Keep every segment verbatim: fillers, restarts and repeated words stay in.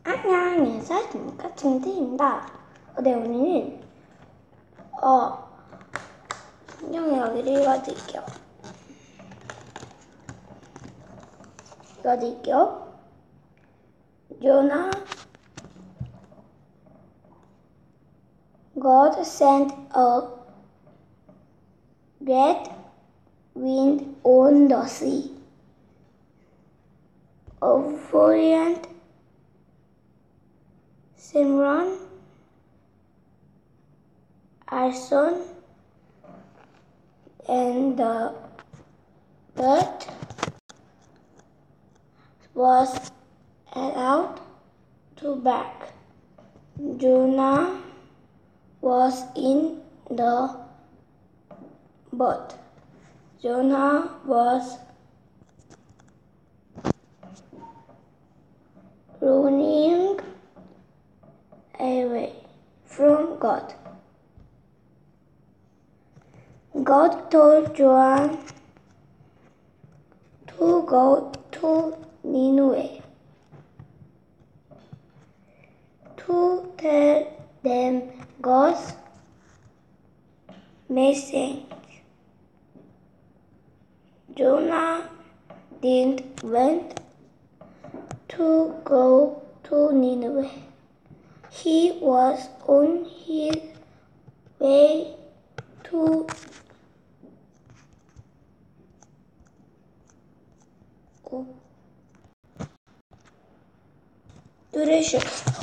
안녕하십니까, 징트입니다. 네, 오늘은 어 성경 이야기를 읽어드릴게요. 읽어드릴게요. Jonah, God sent a great wind on the sea, a violent Simran, Arson, and the bird was allowed to back. Jonah was in the boat. Jonah was running away from God. God told Jonah to go to Nineveh to tell them God's message. Jonah didn't want to go to Nineveh. He was on his way to to the ship.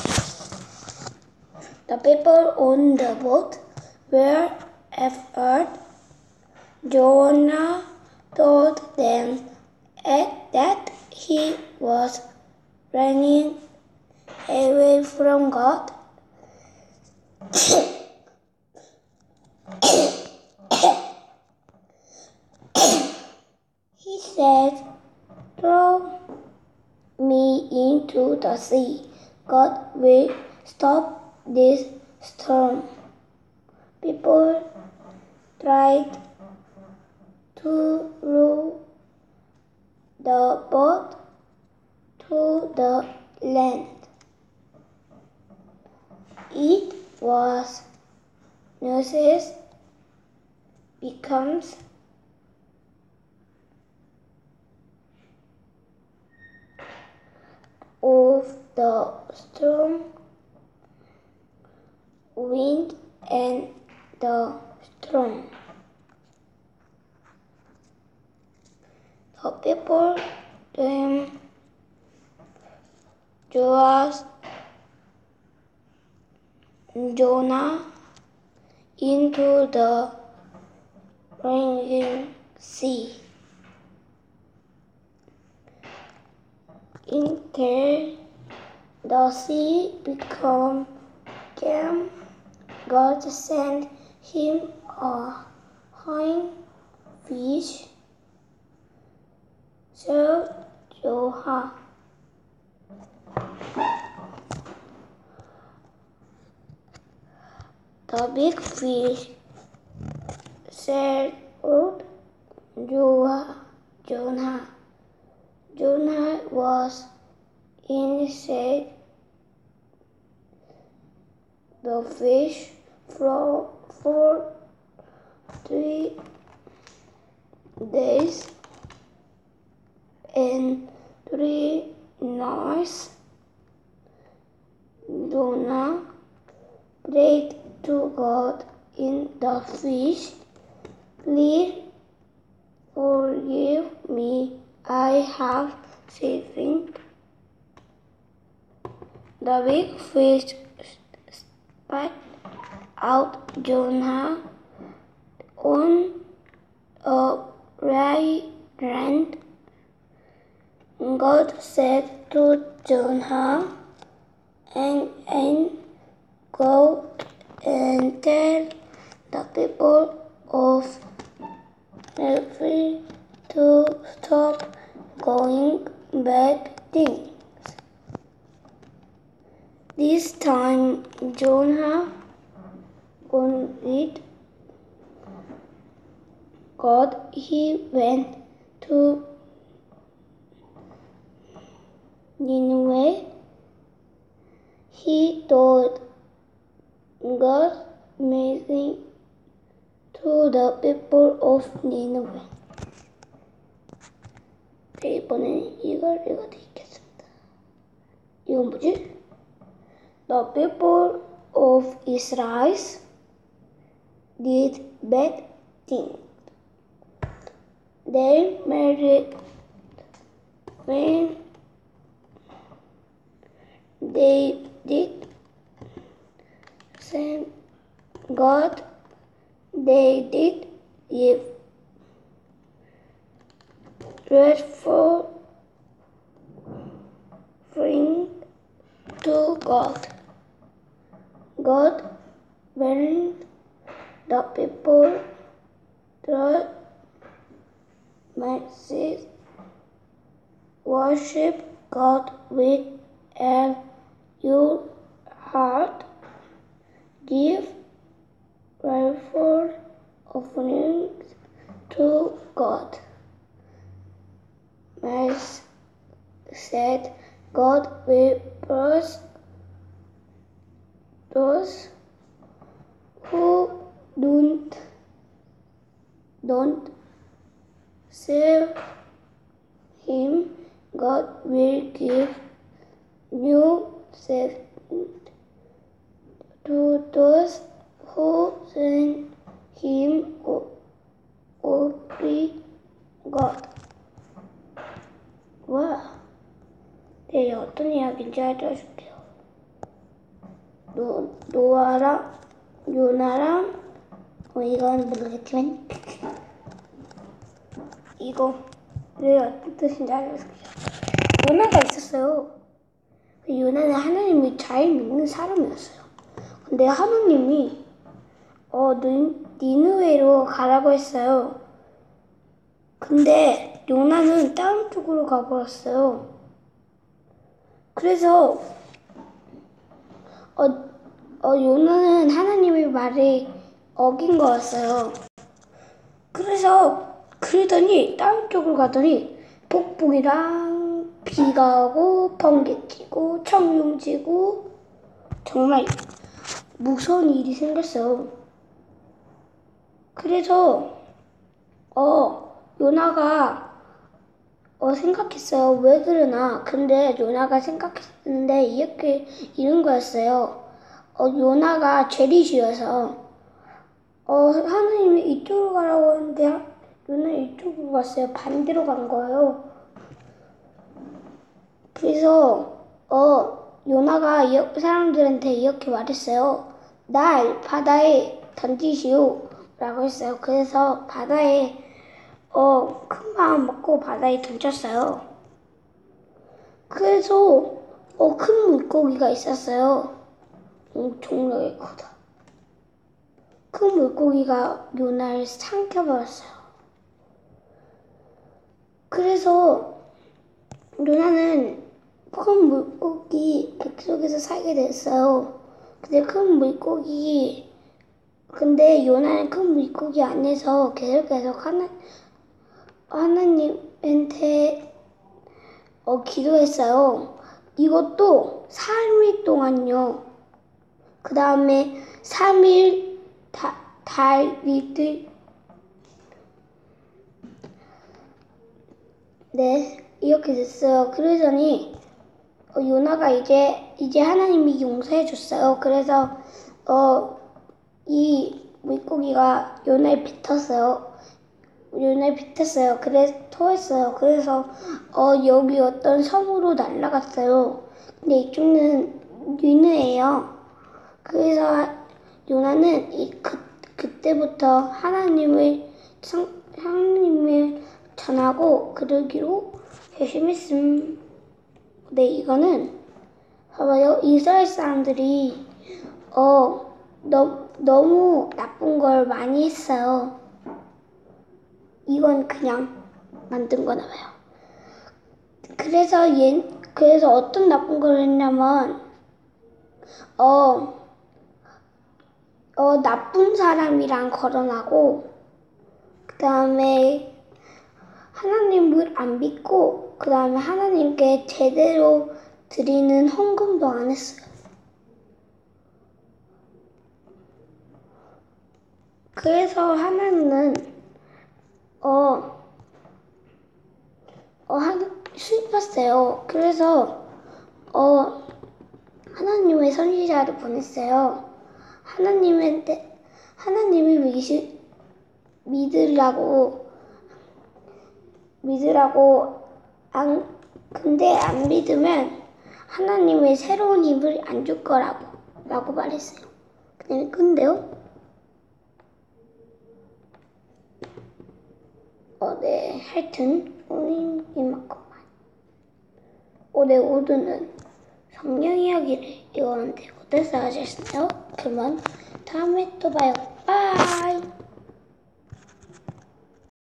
The people on the boat were afraid. Jonah told them that he was running away from God. He said, "Throw me into the sea. God will stop this storm." People tried to row the boat to the land. It was Moses becomes of the storm, wind, and the storm. The people then Joas Jonah into the raging sea. Until the sea became calm, God sent him a fine fish, so Jonah. The big fish said, Jonah. Jonah was inside the fish for, for three days and three nights. Jonah prayed to God in the fish, "Please forgive me, I have sinned." The big fish spat out Jonah on a dry land. God said to Jonah, and, and go and tell the people of Nineveh to stop going bad things. This time Jonah obeyed God. He went to Nineveh told God's message to the people of Nineveh. 네, 이번에는 이걸 읽어드리겠습니다. 이건 뭐지? The people of Israel did bad things. They married when they did thank God. They did give grateful things to God. God warned the people to message worship God with all your heart. Give grateful offerings to God. Mas said God will bless those who don't don't serve Him. God will give new strength to those who serve Him. Only God. 와, 네, 어떤 이야기인지 알려줄게요. 노, 노아랑 요나랑 어, 이건 모르겠지만 이거 왜 어떤 뜻인지 알려줄게요. 요나가 있었어요. 그 요나는 하나님을 잘 믿는 사람이었어요. 근데 하나님이 어, 니느웨로 가라고 했어요. 근데 요나는 다른 쪽으로 가버렸어요. 그래서 어, 어, 요나는 하나님의 말을 어긴 거였어요. 그래서 그러더니 다른 쪽으로 가더니 폭풍이랑 비가 오고 번개 치고 청룡 치고 정말 무서운 일이 생겼어요. 그래서 어 요나가 어 생각했어요. 왜 그러나? 근데 요나가 생각했는데 이렇게 이런 거였어요. 어 요나가 죄를 지어서 어 하나님이 이쪽으로 가라고 했는데 요나 이쪽으로 갔어요. 반대로 간 거예요. 그래서 어 요나가 사람들한테 이렇게 말했어요. 날 바다에 던지시오 라고 했어요. 그래서 바다에 어, 큰 마음 먹고 바다에 던졌어요. 그래서 어, 큰 물고기가 있었어요. 엄청나게 크다. 큰 물고기가 요나를 삼켜버렸어요. 그래서 요나는 큰 물고기 뱃속에서 살게 됐어요. 근데 큰 물고기 근데 요나는 큰 물고기 안에서 계속 계속 하나 하나님한테 어, 기도했어요. 이것도 삼 일 동안요. 그 다음에 삼 일 다, 달리들 네 이렇게 됐어요. 그러더니 어, 요나가 이제 이제 하나님이 용서해 줬어요. 그래서 어, 이 물고기가 요나에 뱉었어요. 요나에 뱉었어요. 그래서 토했어요. 그래서 어, 여기 어떤 섬으로 날아갔어요. 근데 이쪽은 니느웨예요. 그래서 요나는 이, 그, 그때부터 하나님을 성, 하나님을 전하고 그러기로 결심했음. 네, 이거는 봐봐요. 이스라엘 사람들이 어 너, 너무 나쁜 걸 많이 했어요. 이건 그냥 만든 거나 봐요. 그래서 얘 그래서 어떤 나쁜 걸 했냐면 어, 어 나쁜 사람이랑 거론하고 그 다음에 하나님을 안 믿고 그 다음에 하나님께 제대로 드리는 헌금도 안 했어요. 그래서 하나는 어, 어, 한, 수입했어요. 그래서 어, 하나님의 선지자를 보냈어요. 하나님한테 하나님을 믿으, 믿으라고 믿으라고 안 근데 안 믿으면 하나님의 새로운 힘을 안 줄 거라고 라고 말했어요. 근데 근데요? 어, 네, 하여튼 오늘 이만큼만. 어, 네, 오늘은 성경 이야기를 읽었는데 어땠어요? 하셨어요? 그러면 다음에 또 봐요. 바이.